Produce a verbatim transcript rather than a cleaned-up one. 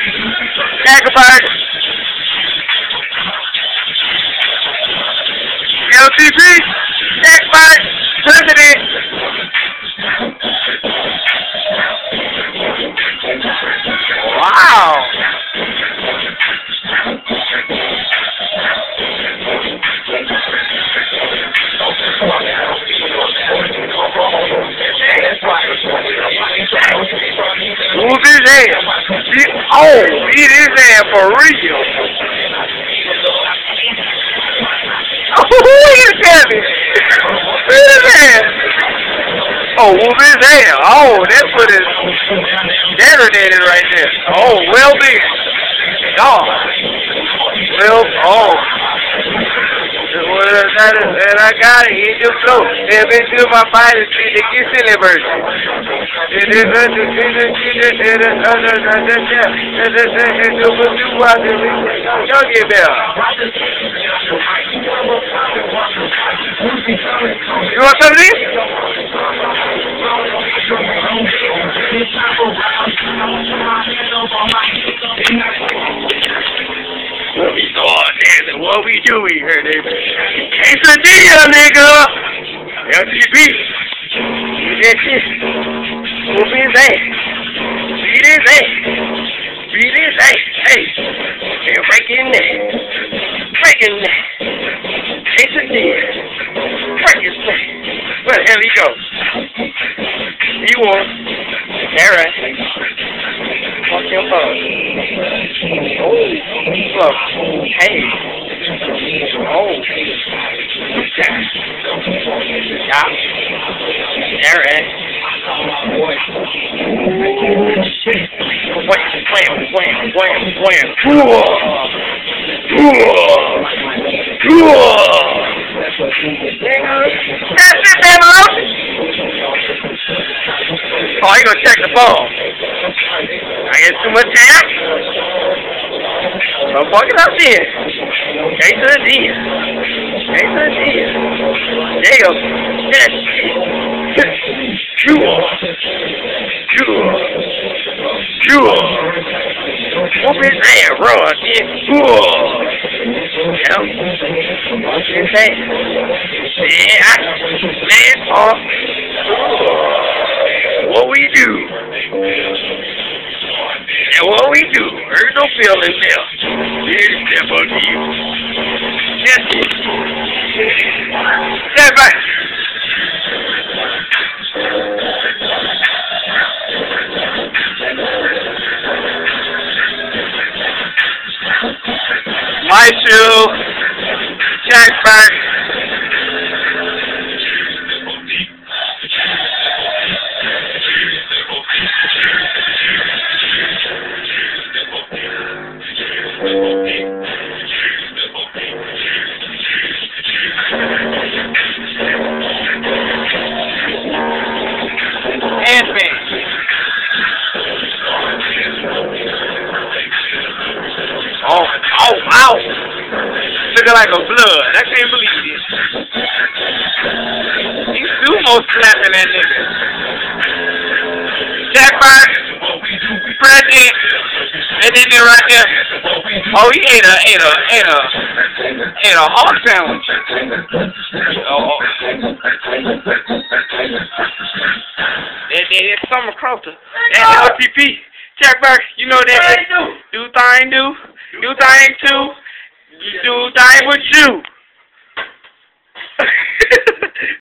Jackpot. L T P. Jackpot. President. Wow. Move his hand. He, oh, beat his hand for real. Oh, look at me. Beat his hand. Oh, move his hand. Oh, that foot is detonated right there. Oh, well beat. God. Well, oh. Well, that is, and I got it. He just flow. They've been to my body. They get silly version. It is a don't get there. You want some of this? What we start dancing, what we do here, nigga? Quesadilla, nigga! L T B. That shit. Whoop his ass. Beat his ass. Beat his ass. Hey. And break his neck. Break his neck. Quesadilla. Break his neck. Where the hell he go? He won. That right. Fuck your phone. Oh, look. Hey. Oh. Yeah. Yeah. That right. Wham, wham, wham, wham, wham. That's it, man, Malone. Oh, you gonna check the phone. I get too much time. Don't fuck it up then. Quesadilla. Quesadilla. There you go. Yes. Cool. Cool. Cool. Whoop his hand, run, yeah. Cool. Yeah. What's his hand? Yeah. Man, off. What we do? And what we do? Hurt no feeling there. Here's step on you. Yes. Step back. My shoe, Jack back. Handbag. Oh, oh, ow! Looking like a blood. I can't believe it. He's sumo slapping that nigga. Jackpot, president, and then there right there. Oh, he ate a, ate a, ate a, ate a hog sandwich. Oh, that, that, that's Summer Crowther. That's L T P. Jackpot, you know that. Do thing do. Do thing too. You do thing with you.